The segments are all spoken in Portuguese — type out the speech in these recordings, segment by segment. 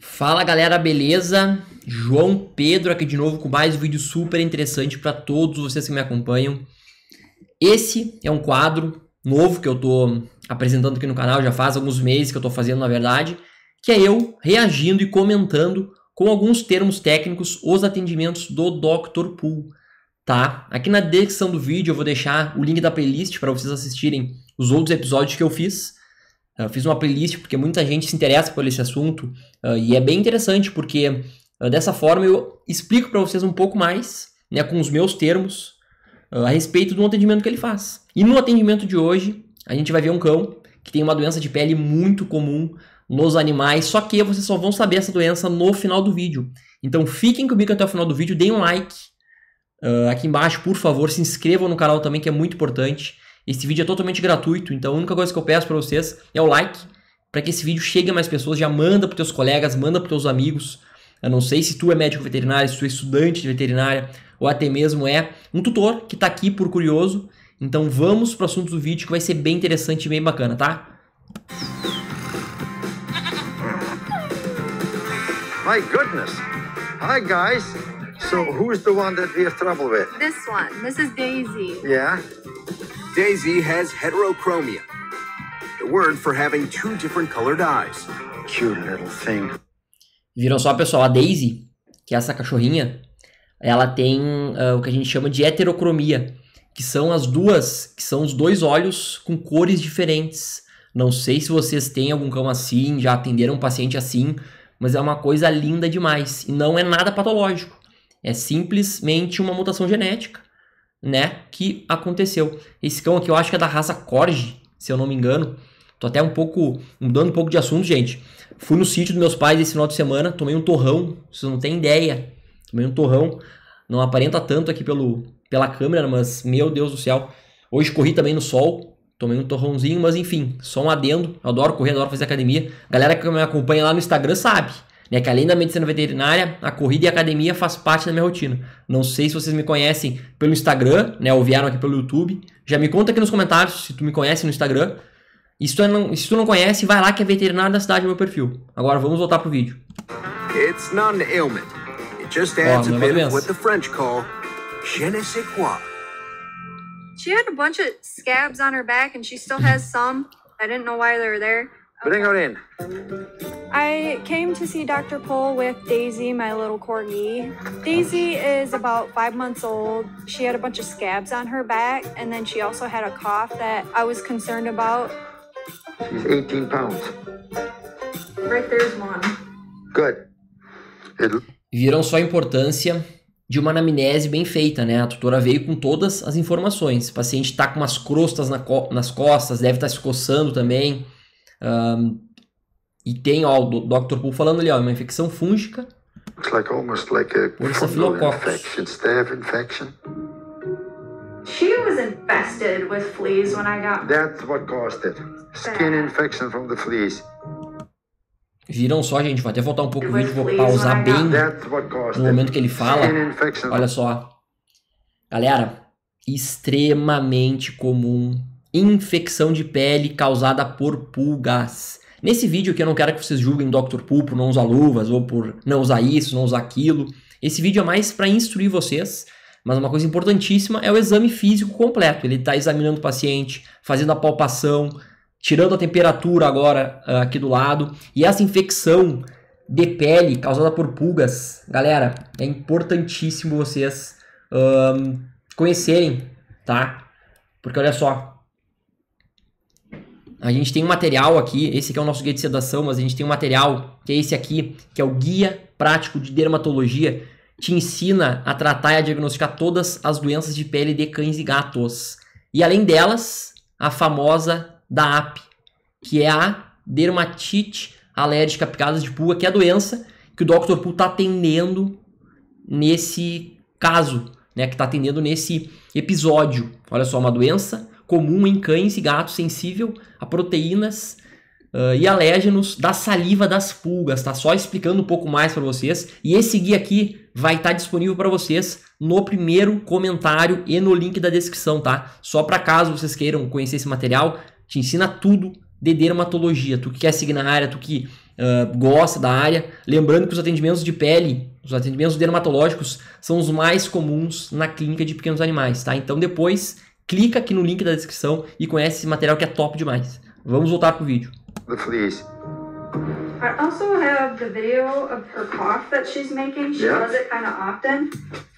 Fala galera, beleza? João Pedro aqui de novo com mais um vídeo super interessante para todos vocês que me acompanham. Esse é um quadro novo que eu tô apresentando aqui no canal, já faz alguns meses que eu tô fazendo na verdade, que é eu reagindo e comentando com alguns termos técnicos os atendimentos do Dr. Pool, tá? Aqui na descrição do vídeo eu vou deixar o link da playlist para vocês assistirem os outros episódios que eu fiz. Eu fiz uma playlist porque muita gente se interessa por esse assunto e é bem interessante porque dessa forma eu explico para vocês um pouco mais, né, com os meus termos a respeito do atendimento que ele faz. E no atendimento de hoje a gente vai ver um cão que tem uma doença de pele muito comum nos animais, só que vocês só vão saber essa doença no final do vídeo. Então fiquem comigo até o final do vídeo, deem um like aqui embaixo, por favor, se inscrevam no canal também, que é muito importante. Esse vídeo é totalmente gratuito, então a única coisa que eu peço para vocês é o like, para que esse vídeo chegue a mais pessoas. Já manda para teus colegas, manda para teus amigos. Eu não sei se tu é médico veterinário, se tu é estudante de veterinária, ou até mesmo é um tutor que está aqui por curioso. Então vamos para o assunto do vídeo, que vai ser bem interessante e bem bacana, tá? My goodness. Hi, guys. So who's the one that we have trouble with? This one. This is Daisy. Yeah? Daisy has heterochromia, the word for having two different colored eyes. Cute little thing. Viram só, pessoal? A Daisy, que é essa cachorrinha, ela tem o que a gente chama de heterocromia, que são os dois olhos com cores diferentes. Não sei se vocês têm algum cão assim, já atenderam um paciente assim, mas é uma coisa linda demais. E não é nada patológico. É simplesmente uma mutação genética, né, que aconteceu. Esse cão aqui eu acho que é da raça Corgi, se eu não me engano. Tô até mudando um pouco de assunto, gente. Fui no sítio dos meus pais esse final de semana, tomei um torrão, vocês não têm ideia. Tomei um torrão, não aparenta tanto aqui pela câmera, mas meu Deus do céu. Hoje corri também no sol, tomei um torrãozinho, mas enfim, só um adendo. Eu adoro correr, adoro fazer academia. Galera que me acompanha lá no Instagram sabe, né, que além da medicina veterinária, a corrida e a academia faz parte da minha rotina. Não sei se vocês me conhecem pelo Instagram, né, ou vieram aqui pelo YouTube. Já me conta aqui nos comentários se tu me conhece no Instagram. E se tu não conhece, vai lá que é veterinário da cidade no meu perfil. Agora vamos voltar pro vídeo. It's not an ailment. It just adds a bit of what the French call je ne sais quoi. She had a bunch of scabs on her back and she still has some. I didn't know why they were there. Bring her in. I came to see Dr. Pohl with Daisy, my little corgi. Daisy is about 5 months old. She had a bunch of scabs on her back, and then she also had a cough that I was concerned about. She's 18 pounds. Right there's one. Good. Viram só a importância de uma anamnese bem feita, né? A tutora veio com todas as informações. O paciente tá com umas crostas nas costas, deve estar se coçando também. E tem, ó, o Dr. Pool falando ali, ó, uma infecção fúngica. Looks like almost like a fungal infection, staph infection. She was infested with fleas when I got... That's what caused it. Skin infection from the fleas. Viram só, gente, vou até voltar um pouco o vídeo, vou pausar bem no momento que ele fala. Olha só. Galera, extremamente comum infecção de pele causada por pulgas. Nesse vídeo aqui eu não quero que vocês julguem o Dr. Pool por não usar luvas ou por não usar isso, não usar aquilo. Esse vídeo é mais para instruir vocês, mas uma coisa importantíssima é o exame físico completo. Ele está examinando o paciente, fazendo a palpação, tirando a temperatura agora aqui do lado. E essa infecção de pele causada por pulgas, galera, é importantíssimo vocês conhecerem, tá? Porque olha só, a gente tem um material aqui, esse aqui é o nosso guia de sedação, mas a gente tem um material, que é esse aqui, que é o Guia Prático de Dermatologia, te ensina a tratar e a diagnosticar todas as doenças de pele de cães e gatos. E além delas, a famosa DAAP, que é a dermatite alérgica a picadas de pulga, que é a doença que o Dr. Pool está atendendo nesse caso, né, que está atendendo nesse episódio. Olha só, uma doença comum em cães e gatos sensível a proteínas e alérgenos da saliva das pulgas, tá? Só explicando um pouco mais para vocês. E esse guia aqui vai estar disponível para vocês no primeiro comentário e no link da descrição, tá? Só para caso vocês queiram conhecer esse material, te ensina tudo de dermatologia, tu que quer seguir na área, tu que gosta da área, lembrando que os atendimentos de pele, os atendimentos dermatológicos são os mais comuns na clínica de pequenos animais, tá? Então depois clica aqui no link da descrição e conhece esse material que é top demais. Vamos voltar pro vídeo. Please. I also have the video of her cough that she's making. She does it kind of often.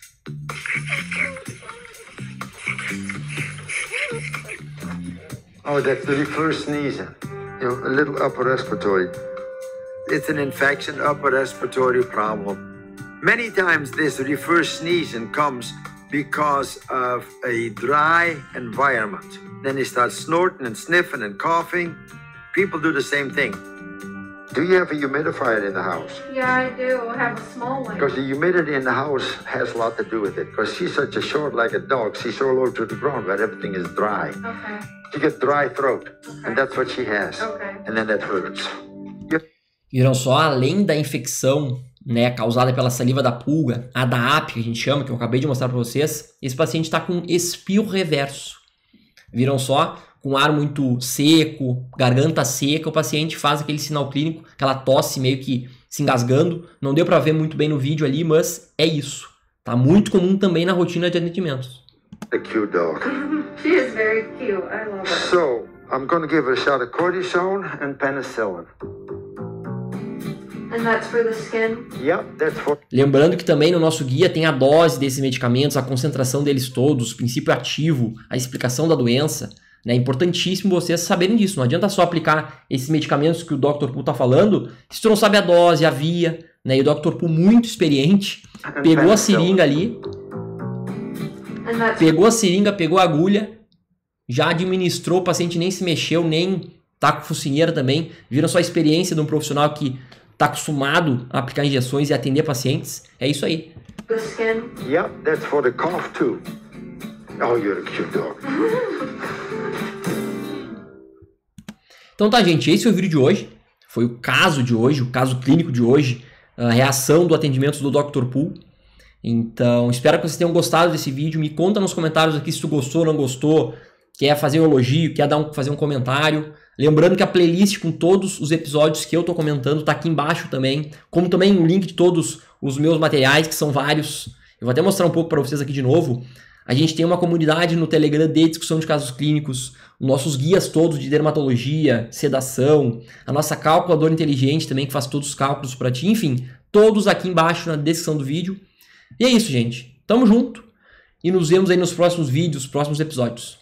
Oh, that's the reverse sneezing. You know, a little upper respiratory. It's an infection, upper respiratory problem. Many times this reverse sneezing comes because of a dry environment. Then you start snorting and sniffing and coughing. People do the same thing. Do you have a humidifier in the house? Yeah, I do. I have a small one. Because the humidity in the house has a lot to do with it. Because she's such a short-legged dog, she's so low to the ground where everything is dry. Okay. She gets dry throat, and that's what she has. Okay. And then that hurts. Viram só, além da infecção, né, causada pela saliva da pulga, a da AP, que a gente chama, que eu acabei de mostrar para vocês, esse paciente está com espirro reverso. Viram só? Com ar muito seco, garganta seca, o paciente faz aquele sinal clínico, aquela tosse meio que se engasgando. Não deu para ver muito bem no vídeo ali, mas é isso. Tá muito comum também na rotina de atendimentos. A cute dog. She is very cute. I love her. So, I'm going to give her a shot of cortisone and penicillin. And that's for the skin? Yep, that's for... Lembrando que também no nosso guia tem a dose desses medicamentos, a concentração deles todos, o princípio ativo, a explicação da doença. É importantíssimo vocês saberem disso. Não adianta só aplicar esses medicamentos que o Dr. Pool está falando, se tu não sabe a dose, a via, né? E o Dr. Pool, muito experiente, pegou a seringa ali, pegou a seringa, pegou a agulha, já administrou, o paciente nem se mexeu, nem tá com focinheira também. Viram só a experiência de um profissional que está acostumado a aplicar injeções e atender pacientes. É isso aí. The skin? Yep, that's for the cough too. Oh, you're a cute dog. Então tá, gente, esse foi o vídeo de hoje. Foi o caso de hoje, o caso clínico de hoje, a reação do atendimento do Dr. Pool. Então, espero que vocês tenham gostado desse vídeo. Me conta nos comentários aqui se tu gostou ou não gostou, quer fazer um elogio, quer fazer um comentário. Lembrando que a playlist com todos os episódios que eu tô comentando tá aqui embaixo também, como também o link de todos os meus materiais, que são vários. Eu vou até mostrar um pouco para vocês aqui de novo. A gente tem uma comunidade no Telegram de discussão de casos clínicos, nossos guias todos de dermatologia, sedação, a nossa calculadora inteligente também, que faz todos os cálculos para ti, enfim, todos aqui embaixo na descrição do vídeo. E é isso, gente. Tamo junto e nos vemos aí nos próximos vídeos, próximos episódios.